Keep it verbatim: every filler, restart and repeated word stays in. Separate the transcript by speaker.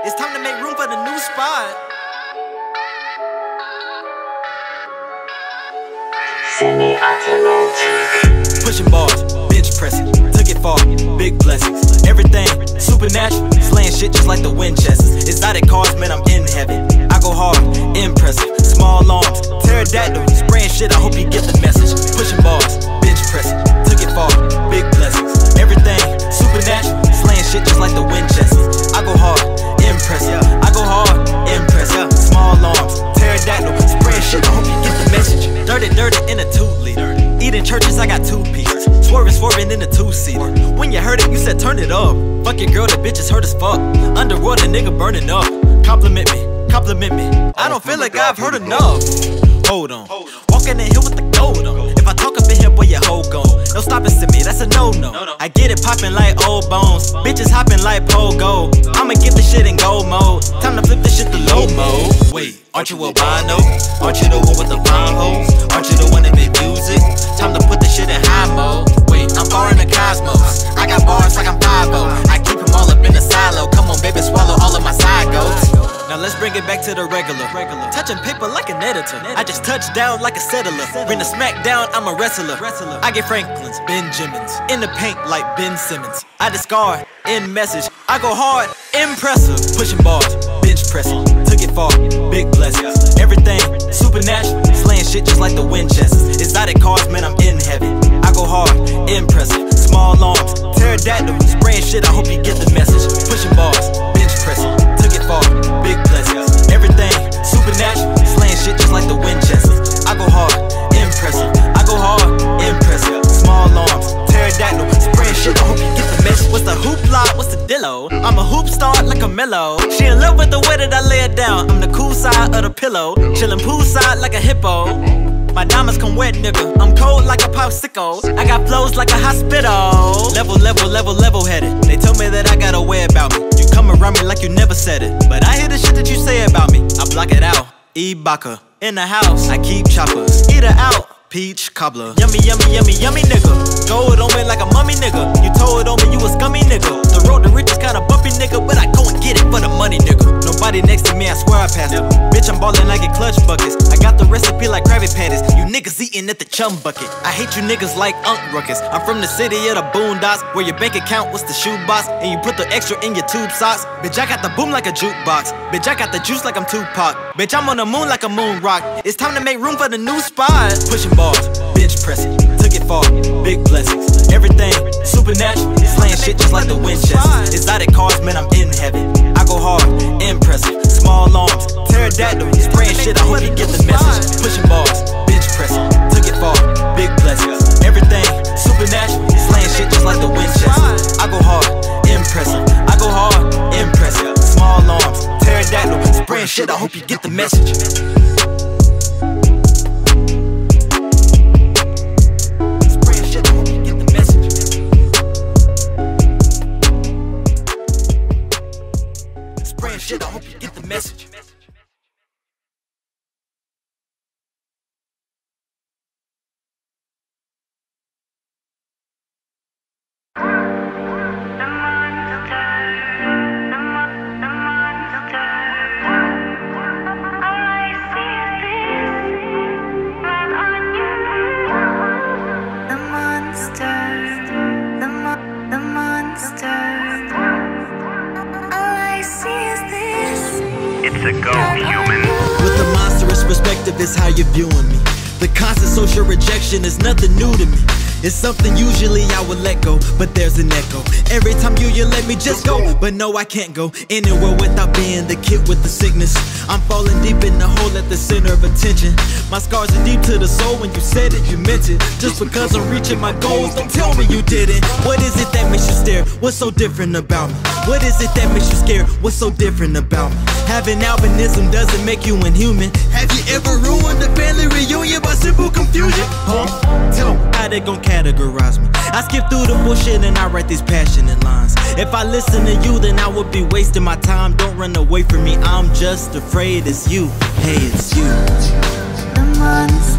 Speaker 1: It's time to make room for the new spot. Pushing bars, bench pressing, took it far, big blessings. Everything supernatural, slaying shit just like the Winchesters. Exotic cars, man, I'm in heaven. I go hard, impressive. Small arms, pterodactyl, spraying shit. I hope you get the message. Pushing bars, bench pressing, took it far, big blessings. Everything supernatural, slaying shit just like the Winchesters. I go hard, impressive. I go hard, impressive. Small arms, pterodactyl, spraying shit. I hope you get the message. Dirty, dirty in a two liter. Eating churches, I got two pieces. Swerving, swerving in a two-seater. When you heard it, you said turn it up. Fuck your girl, the bitch is hurt as fuck. Underwater, nigga burning up. Compliment me, compliment me. I don't feel like I've heard enough. Hold on, walking in here with the gold on. If I talk up in here, boy, your hoe gone. No stopping to me, that's a no-no. I get it popping like old bones. Bitches hopping like pogo. I'ma get this shit in gold mode. Time to flip this shit to low mode. Wait, aren't you albino? Aren't you the one with the fine hoes? Aren't you the one that make music? Time to put this shit in high mode. Wait, I'm far in the cosmos. I got bars like I'm five oh. I keep them all up in the silo. Come on, baby, swallow all of my side goats. Now let's bring it back to the regular. Touching paper like an editor. I just touch down like a settler. Bring the smack down, I'm a wrestler. I get Franklin's, Benjamins. In the paint like Ben Simmons. I discard, in message. I go hard, impressive. Pushing bars, bench pressing. Took it far, big blessings. Everything supernatural, slaying shit just like the Winchesters. Exotic cars, man, I'm in heaven. I go hard, impressive. Small arms, pterodactyl, spraying shit. I hope you get the message. Pushing bars, bench pressing. Took it far, big blessings. Everything supernatural, slaying shit just like the Winchesters. I go hard, impressive. I go hard, impressive. Small arms, pterodactyl, spraying shit. I hope you get the message. What's the hoopla? What's the dillo? I'm a hoop star like a mellow. She in love with the way that I lay it down. I'm the cool side of the pillow, chillin' poolside like a hippo. My diamonds come wet, nigga. I'm cold like a popsicle. I got flows like a hospital. Level, level, level, level headed. They told me that I got a way about me. You come around me like you never said it. But I hear the shit that you say about me. I block it out. Ibaka. In the house, I keep choppers. Eat her out. Peach cobbler. Yummy, yummy, yummy, yummy nigga. Gold on me like a mummy nigga. You told on me you a scummy nigga. The road to riches kinda bumpy nigga, but I go and get it for the money nigga. Nobody next to me, I swear I passed them. Bitch, I'm ballin' like a clutch buckets. I got the recipe like Krabby Patties. You niggas eating at the chum bucket. I hate you niggas like Unk Ruckus. I'm from the city of the boondocks, where your bank account was the shoebox, and you put the extra in your tube socks. Bitch, I got the boom like a jukebox. Bitch, I got the juice like I'm Tupac. Bitch, I'm on the moon like a moon rock. It's time to make room for the new spot. Pushing bars, bench pressing, took it far, big blessings. Everything supernatural, slaying shit just like the Winchesters. Exotic cars, man, I'm in heaven. I go hard, impressive. Small arms, pterodactyl, spraying shit. I hope you get the message. Pushing bars, bench pressing, took it far, big blessings. Everything supernatural, slaying shit just like the Winchesters. I go hard, impressive. I go hard, impressive. Small arms, pterodactyl, spraying shit. I hope you get the message. Shit, I hope you get the message.
Speaker 2: It's a go, human.
Speaker 1: With a monstrous perspective is how you're viewing me. The constant social rejection is nothing new to me. It's something usually I would let go, but there's an echo. Every time you, you let me just go. But no, I can't go anywhere without being the kid with the sickness. I'm falling deep in the hole at the center of attention. My scars are deep to the soul. When you said it, you meant it. Just because I'm reaching my goals, don't tell me you didn't. What is it that makes you stare? What's so different about me? What is it that makes you scared? What's so different about me? Having albinism doesn't make you inhuman. Have you ever ruined a family reunion by simple confusion? Huh? Tell me how they gon' categorize me. I skip through the bullshit and I write these passionate lines. If I listen to you, then I would be wasting my time. Don't run away from me, I'm just afraid it's you. Hey, it's you.
Speaker 3: The monster.